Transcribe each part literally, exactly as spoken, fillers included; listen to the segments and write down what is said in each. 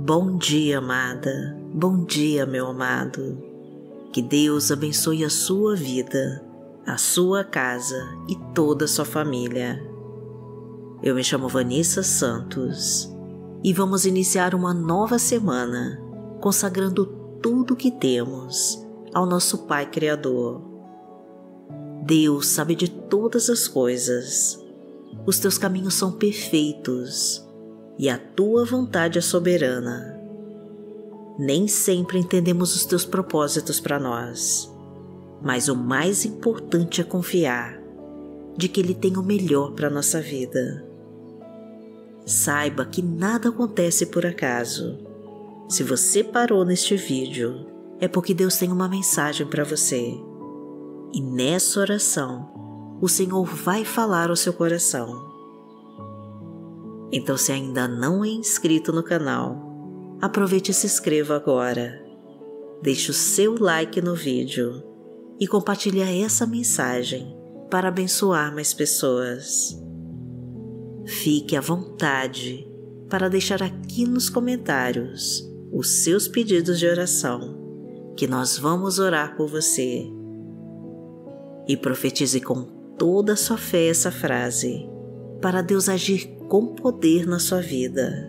Bom dia, amada. Bom dia, meu amado. Que Deus abençoe a sua vida, a sua casa e toda a sua família. Eu me chamo Vanessa Santos e vamos iniciar uma nova semana consagrando tudo o que temos ao nosso Pai Criador. Deus sabe de todas as coisas. Os teus caminhos são perfeitos e a tua vontade é soberana. Nem sempre entendemos os teus propósitos para nós, mas o mais importante é confiar de que Ele tem o melhor para a nossa vida. Saiba que nada acontece por acaso. Se você parou neste vídeo, é porque Deus tem uma mensagem para você. E nessa oração, o Senhor vai falar ao seu coração. Então, se ainda não é inscrito no canal, aproveite e se inscreva agora. Deixe o seu like no vídeo e compartilhe essa mensagem para abençoar mais pessoas. Fique à vontade para deixar aqui nos comentários os seus pedidos de oração, que nós vamos orar por você. E profetize com toda a sua fé essa frase, para Deus agir com poder na sua vida.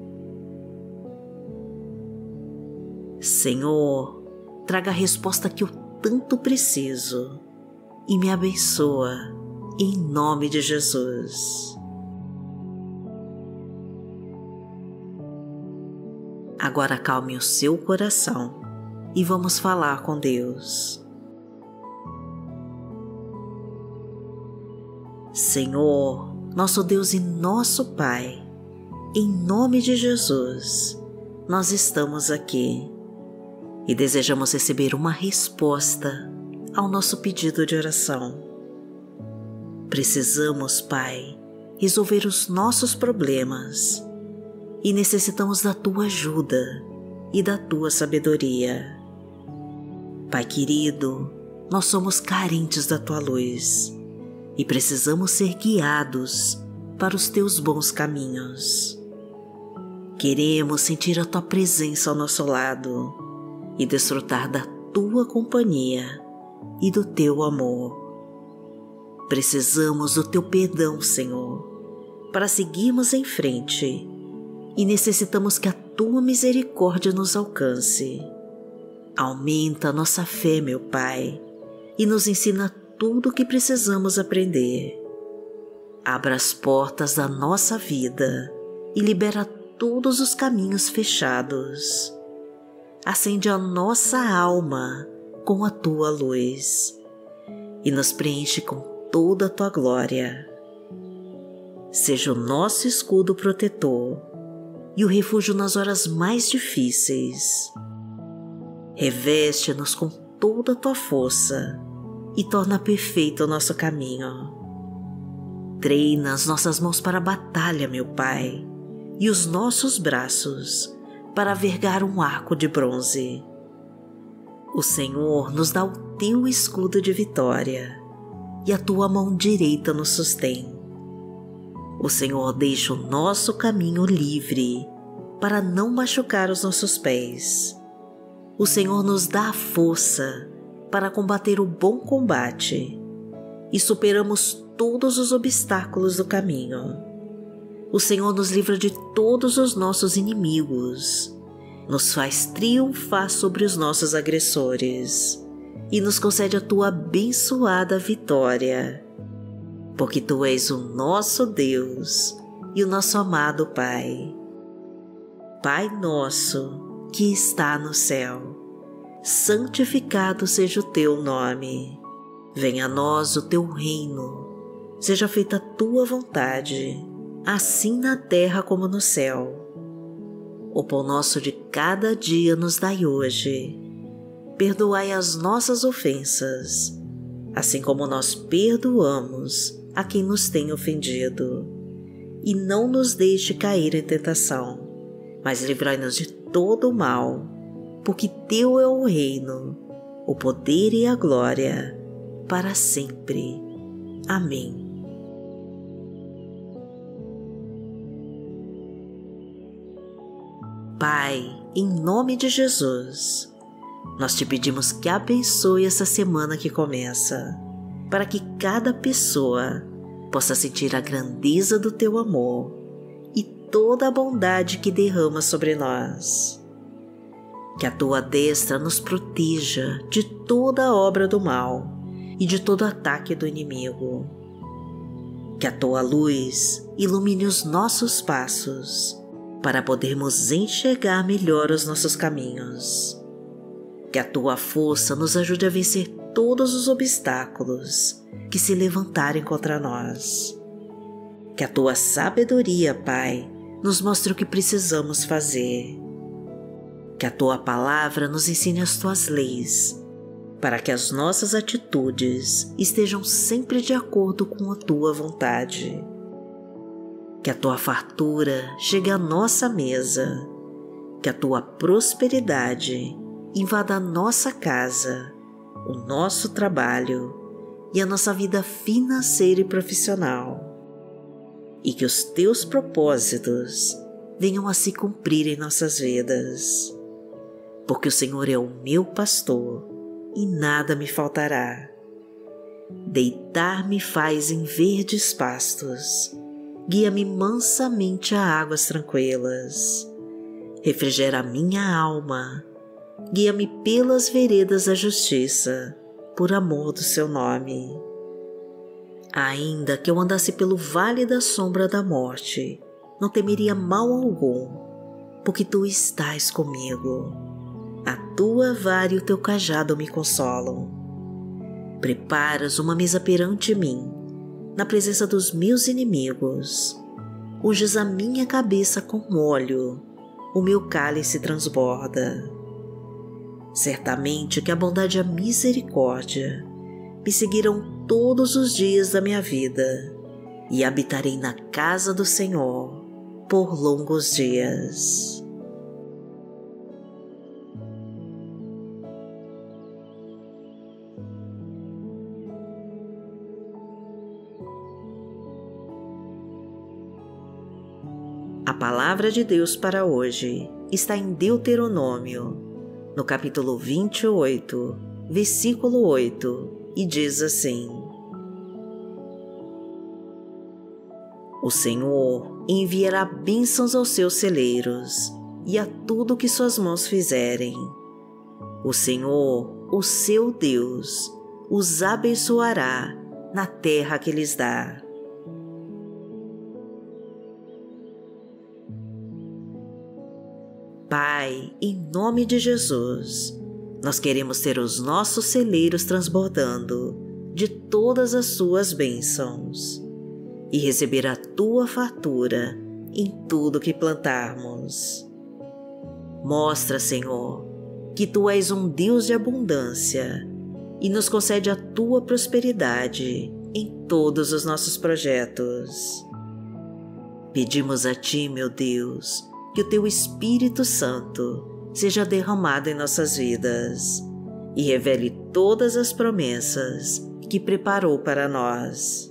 Senhor, traga a resposta que eu tanto preciso e me abençoa, em nome de Jesus. Agora acalme o seu coração e vamos falar com Deus. Senhor, nosso Deus e nosso Pai, em nome de Jesus, nós estamos aqui e desejamos receber uma resposta ao nosso pedido de oração. Precisamos, Pai, resolver os nossos problemas e necessitamos da Tua ajuda e da Tua sabedoria. Pai querido, nós somos carentes da Tua luz e precisamos ser guiados para os Teus bons caminhos. Queremos sentir a Tua presença ao nosso lado e desfrutar da Tua companhia e do Teu amor. Precisamos do Teu perdão, Senhor, para seguirmos em frente e necessitamos que a Tua misericórdia nos alcance. Aumenta a nossa fé, meu Pai, e nos ensina tudo o que precisamos aprender. Abra as portas da nossa vida e libera todos os caminhos fechados. Acende a nossa alma com a Tua luz e nos preenche com toda a Tua glória. Seja o nosso escudo protetor e o refúgio nas horas mais difíceis. Reveste-nos com toda a Tua força e torna perfeito o nosso caminho. Treina as nossas mãos para a batalha, meu Pai, e os nossos braços para vergar um arco de bronze. O Senhor nos dá o Teu escudo de vitória e a Tua mão direita nos sustém. O Senhor deixa o nosso caminho livre para não machucar os nossos pés. O Senhor nos dá a força para combater o bom combate e superamos todos os obstáculos do caminho. O Senhor nos livra de todos os nossos inimigos, nos faz triunfar sobre os nossos agressores e nos concede a Tua abençoada vitória, porque Tu és o nosso Deus e o nosso amado Pai. Pai nosso que está no céu, santificado seja o Teu nome. Venha a nós o Teu reino. Seja feita a Tua vontade, assim na terra como no céu. O pão nosso de cada dia nos dai hoje. Perdoai as nossas ofensas, assim como nós perdoamos a quem nos tem ofendido. E não nos deixe cair em tentação, mas livrai-nos de todo o mal, porque Teu é o reino, o poder e a glória, para sempre. Amém. Pai, em nome de Jesus, nós te pedimos que abençoe essa semana que começa, para que cada pessoa possa sentir a grandeza do teu amor e toda a bondade que derrama sobre nós. Que a tua destra nos proteja de toda obra do mal e de todo ataque do inimigo. Que a tua luz ilumine os nossos passos para podermos enxergar melhor os nossos caminhos. Que a tua força nos ajude a vencer todos os obstáculos que se levantarem contra nós. Que a tua sabedoria, Pai, nos mostre o que precisamos fazer. Que a tua palavra nos ensine as tuas leis, para que as nossas atitudes estejam sempre de acordo com a tua vontade. Que a tua fartura chegue à nossa mesa, que a tua prosperidade invada a nossa casa, o nosso trabalho e a nossa vida financeira e profissional, e que os teus propósitos venham a se cumprir em nossas vidas. Porque o Senhor é o meu pastor e nada me faltará. Deitar-me faz em verdes pastos, guia-me mansamente a águas tranquilas. Refrigera a minha alma, guia-me pelas veredas da justiça, por amor do seu nome. Ainda que eu andasse pelo vale da sombra da morte, não temeria mal algum, porque tu estás comigo. A tua vara e o teu cajado me consolam. Preparas uma mesa perante mim, na presença dos meus inimigos. Unges a minha cabeça com óleo, o meu cálice transborda. Certamente que a bondade e a misericórdia me seguirão todos os dias da minha vida, e habitarei na casa do Senhor por longos dias. A palavra de Deus para hoje está em Deuteronômio, no capítulo vinte e oito, versículo oito, e diz assim: O Senhor enviará bênçãos aos seus celeiros e a tudo que suas mãos fizerem. O Senhor, o seu Deus, os abençoará na terra que lhes dá. Pai, em nome de Jesus, nós queremos ter os nossos celeiros transbordando de todas as suas bênçãos e receber a tua fartura em tudo que plantarmos. Mostra, Senhor, que tu és um Deus de abundância e nos concede a tua prosperidade em todos os nossos projetos. Pedimos a ti, meu Deus, que o teu Espírito Santo seja derramado em nossas vidas e revele todas as promessas que preparou para nós.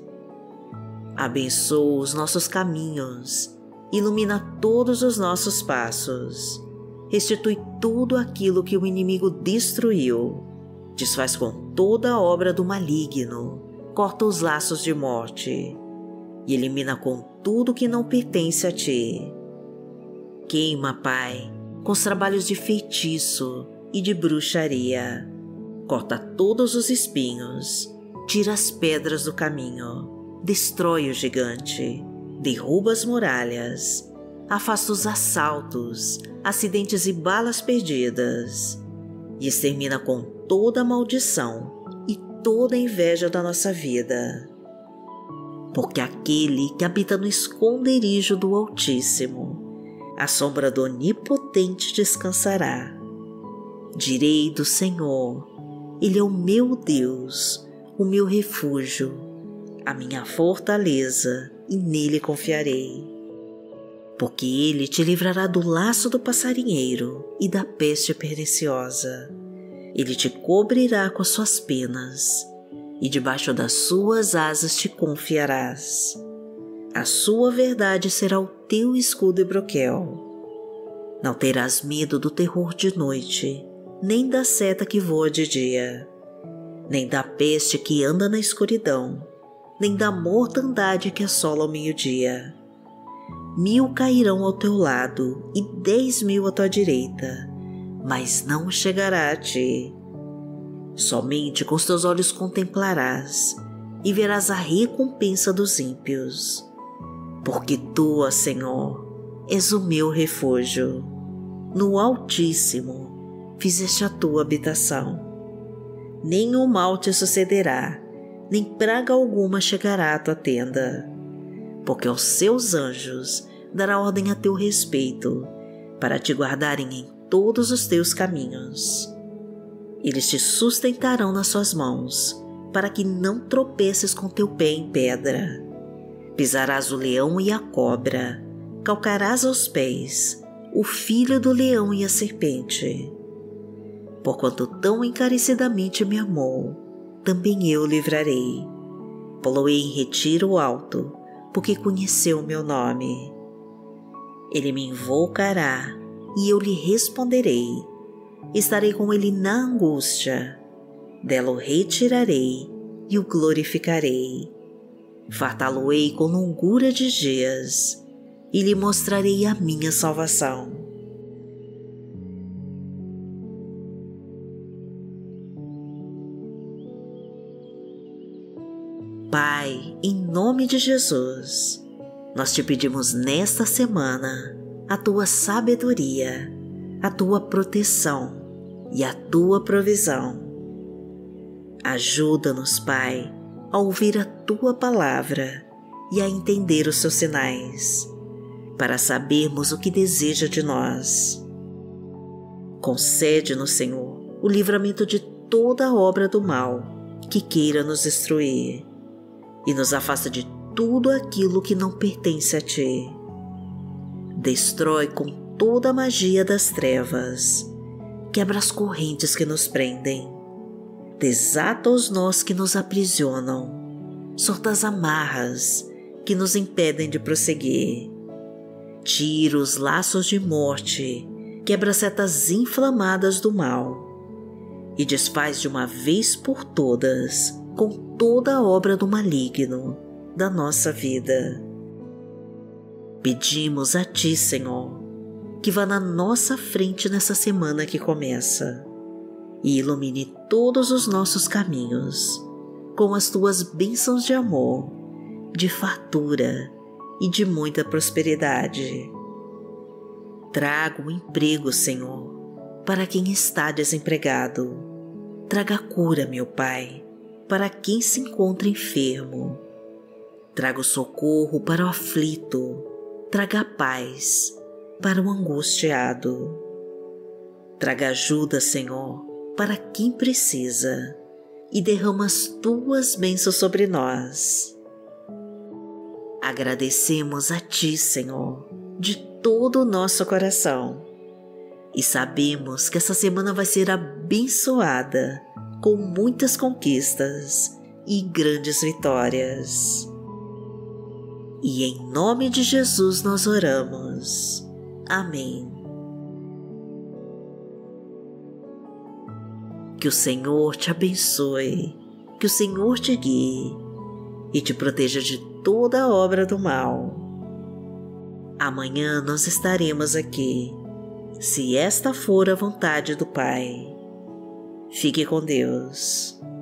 Abençoa os nossos caminhos, ilumina todos os nossos passos, restitui tudo aquilo que o inimigo destruiu, desfaz com toda a obra do maligno, corta os laços de morte e elimina com tudo que não pertence a ti. Queima, Pai, com os trabalhos de feitiço e de bruxaria. Corta todos os espinhos, tira as pedras do caminho, destrói o gigante, derruba as muralhas, afasta os assaltos, acidentes e balas perdidas, e extermina com toda a maldição e toda a inveja da nossa vida. Porque aquele que habita no esconderijo do Altíssimo, a sombra do Onipotente descansará. Direi do Senhor, Ele é o meu Deus, o meu refúgio, a minha fortaleza, e nele confiarei. Porque Ele te livrará do laço do passarinheiro e da peste perniciosa. Ele te cobrirá com as suas penas, e debaixo das suas asas te confiarás. A sua verdade será o teu escudo e broquel. Não terás medo do terror de noite, nem da seta que voa de dia, nem da peste que anda na escuridão, nem da mortandade que assola ao meio-dia. Mil cairão ao teu lado e dez mil à tua direita, mas não chegará a ti. Somente com os teus olhos contemplarás e verás a recompensa dos ímpios. Porque tu, ó Senhor, és o meu refúgio. No Altíssimo fizeste a tua habitação. Nenhum mal te sucederá, nem praga alguma chegará à tua tenda. Porque aos seus anjos dará ordem a teu respeito, para te guardarem em todos os teus caminhos. Eles te sustentarão nas suas mãos, para que não tropeces com teu pé em pedra. Pisarás o leão e a cobra, calcarás aos pés o filho do leão e a serpente. Porquanto tão encarecidamente me amou, também eu o livrarei. Pô-lo-ei em retiro alto, porque conheceu o meu nome. Ele me invocará e eu lhe responderei. Estarei com ele na angústia. Dela o retirarei e o glorificarei. Fartá-lo-ei com longura de dias e lhe mostrarei a minha salvação. Pai, em nome de Jesus, nós te pedimos nesta semana a tua sabedoria, a tua proteção e a tua provisão. Ajuda-nos, Pai, a ouvir a tua palavra e a entender os seus sinais, para sabermos o que deseja de nós. Concede-nos, Senhor, o livramento de toda obra do mal que queira nos destruir, e nos afasta de tudo aquilo que não pertence a Ti. Destrói com toda a magia das trevas, quebra as correntes que nos prendem, desata os nós que nos aprisionam, solta as amarras que nos impedem de prosseguir, tira os laços de morte, quebra as setas inflamadas do mal e desfaz de uma vez por todas com toda a obra do maligno da nossa vida. Pedimos a Ti, Senhor, que vá na nossa frente nessa semana que começa e ilumine todos os nossos caminhos com as Tuas bênçãos de amor, de fartura e de muita prosperidade. Traga um emprego, Senhor, para quem está desempregado. Traga cura, meu Pai, para quem se encontra enfermo. Traga o socorro para o aflito. Traga a paz para o angustiado. Traga ajuda, Senhor, para quem precisa, e derrama as Tuas bênçãos sobre nós. Agradecemos a Ti, Senhor, de todo o nosso coração, e sabemos que essa semana vai ser abençoada com muitas conquistas e grandes vitórias. E em nome de Jesus nós oramos. Amém. Que o Senhor te abençoe, que o Senhor te guie e te proteja de toda a obra do mal. Amanhã nós estaremos aqui, se esta for a vontade do Pai. Fique com Deus.